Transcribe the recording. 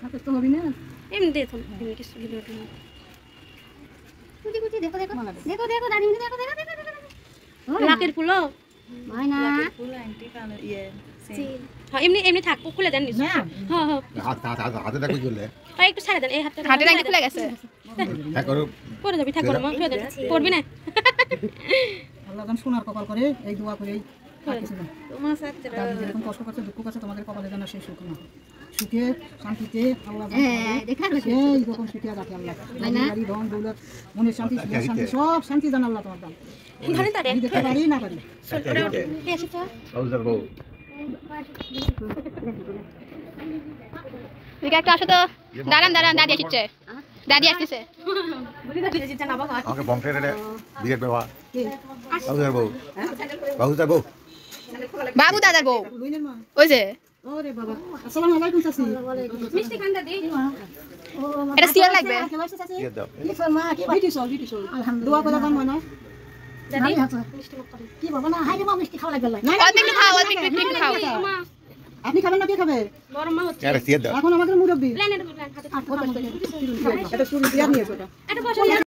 হাতে তো হবে না এমনি দেখুন এমনি কিছু ভিডিও না কুচি কুচি দেখো দেখো দেখো দেখো দাঁড়িয়ে দেখো দেখো দেখো লাকের ফুলও হয় না লাকের ফুল আন্টি কানে ইয়ে হ্যাঁ এমনি এমনি থাক খুলে দেন নিচে হ্যাঁ হ্যাঁ হাতে রাখো চলে হ্যাঁ একটু ছাড়ে দেন এই হাতটা হাতে নাকি খুলে গেছে হ্যাঁ করো পরে যাবি থাক করো মা ফেলে দেন পড়বি না আল্লাহ যেন সোনার কপাল করে এই দোয়া করে তোমার সাথে যেরকম কষ্ট করছে দুঃখ করছে তোমাদের কপালে যেন সেই সুখ না সুখে শান্তিতে আল্লাহ এই রকম সুখে রাখে আল্লাহ বাড়ি ধন দৌলত মনের শান্তি শান্তি সব শান্তি জান আল্লাহ তোমার দান ধরে তারে দিতে পারি না পারি ঠিক একটা আসো তো দাঁড়ান দাঁড়ান দাদি আসছে দাদি আসতেছে আমাকে বংশের বিরাট বাবা বাবুদার বউ বাবুদার বউ বাবু দাদার বউ লইলেন মা ওই যে ওরে বাবা আসসালামু আলাইকুম চাচি মিষ্টি খান্দা দে এটা সিয়ার লাগবে দিয়ে দাও মা কি বিটি সল আলহামদুলিল্লাহ দোয়া করে দান মনে দাদি মিষ্টি মুখ করে কি বাবা না হাইরে মা মিষ্টি খাওয়া লাগবে না অল্প একটু খাও অল্প একটু খাও মা আপনি খাবেন না কে খাবে বড় মা হচ্ছে আরে দিয়ে দাও এখন আমাদের মুরব্বি প্ল্যানের প্ল্যান হাতে এটা চুরি দিয়া নিয়ে এটা এটা বসে